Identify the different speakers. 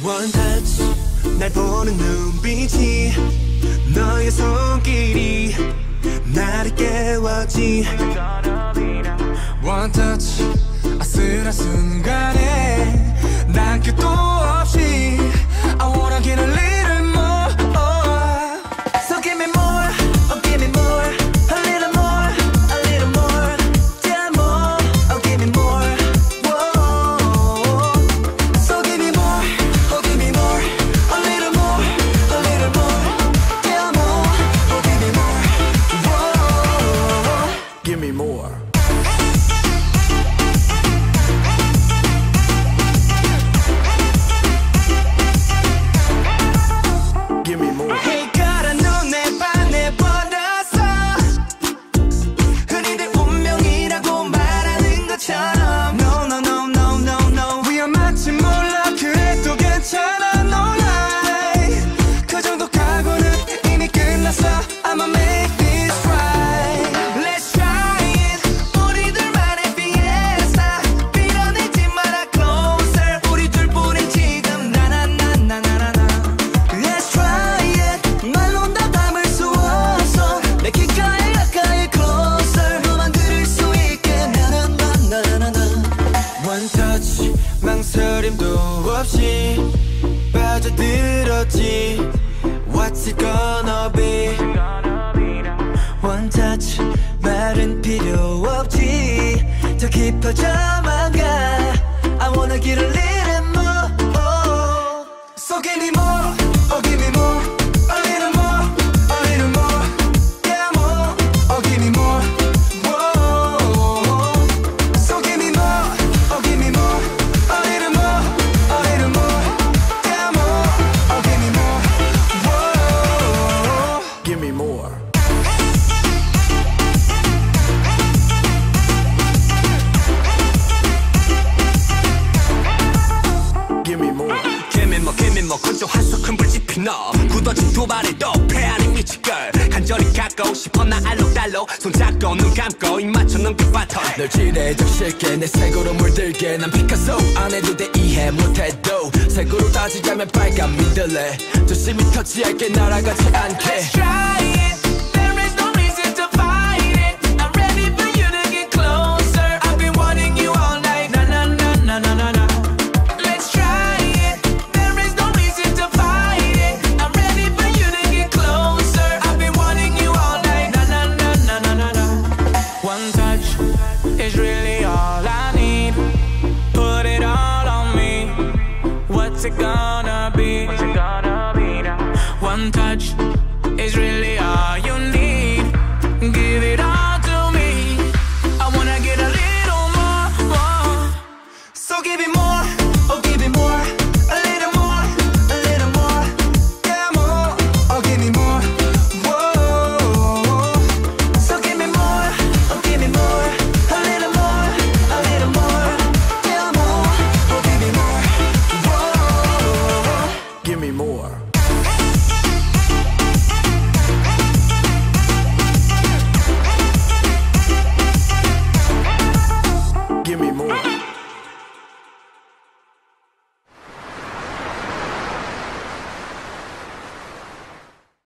Speaker 1: One touch 날 보는 눈빛이 너의 손길이 나를 깨웠지 One touch 아슬한 순간에 난 끝도 없이 I wanna get a little more So give me more, oh give me more A little more, a little more Tell more, oh give me more Whoa. So give me more, oh give me more A little more, a little more Tell more, oh give me more Whoa.
Speaker 2: Give me more Give me more.
Speaker 1: Hey, 가라 눈에 반해버렸어 흔히들 운명이라고 말하는 것처럼 No, no, no, no, no, no 위험할지 몰라 그래도 괜찮아 No lie 그 정도 각오는 이미 끝났어 I'ma make this right Let's try it 우리들만의 fiesta 밀어내지 마라 closer 우리 둘뿐인 지금 나나나나나나 Let's try it 말로 다 담을 수 없어 내 귓가에 가까이 closer 너만 들을 수 있게 나나나나나나 One touch 망설임도 없이 빠져들었지 What's it gonna be One touch 말은 필요 없지 더 깊어져만 가 I wanna get a little more So give me more, oh give me more A little more, a little more Yeah more, oh give me more Whoa. So give me more, oh give me more A little more, a little more Yeah more, oh give me more Whoa.
Speaker 2: Give me more Give me more
Speaker 3: Give me more 건조한 소큰 불지 피너 굳어진 두 발에 또 패하는 미치걸 간절히 갖고 싶어 나 알록달록 손잡고 눈 감고 입 맞춰 넘길 바톤
Speaker 2: 널 지레적 쉽게 내 색으로 물들게 난 피카소 안 해도 돼 이해 못해도 색으로 따지자면 빨간 믿을래 조심히 터치할게 날아가지 않게
Speaker 1: Let's try it There is no reason to fight it I'm ready for you to get closer I've been wanting you all night Na na na na na na na Let's try it There is no reason to fight it I'm ready for you to get closer I've been wanting you all night Na na na na na na na One touch is really all I need Put it all on me What's it gonna be? What's it gonna be now? One touch is really